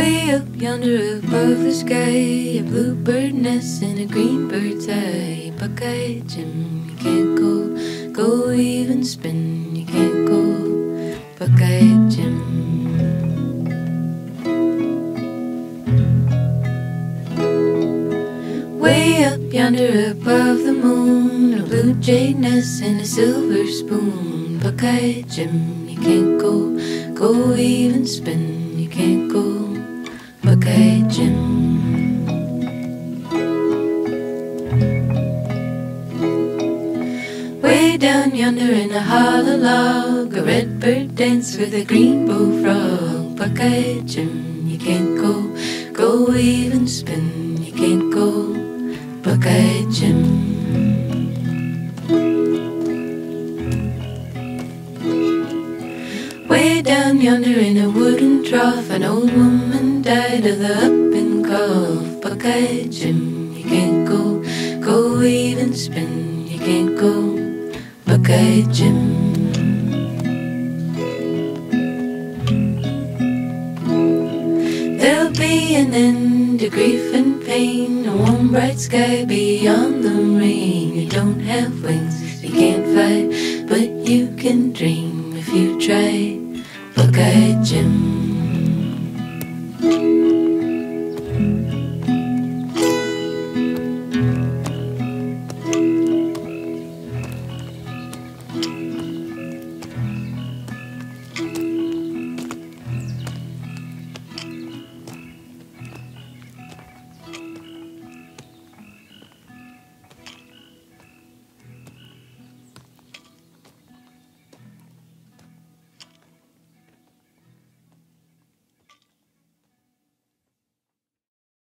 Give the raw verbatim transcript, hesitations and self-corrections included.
Way up yonder above the sky, a bluebird nest and a green bird's eye. Buckeye Jim, you can't go, go even spin, you can't go, Buckeye Jim. Way up yonder above the moon, a blue jay nest and a silver spoon. Buckeye Jim, you can't go, go even spin, you can't go, Buckeye Jim. Way down yonder in a hollow log, a red bird danced with a green bullfrog. Buckeye Jim, you can't go, go even spin, you can't go, Buckeye Jim. Way down yonder in a wooden trough, an old woman died of the whooping cough. Buckeye Jim, you can't go, go even spin, you can't go, Buckeye Jim. There'll be an end to grief and pain, a warm bright sky beyond the rain. You don't have wings, you can't fly, but you can dream if you try, Buckeye Jim.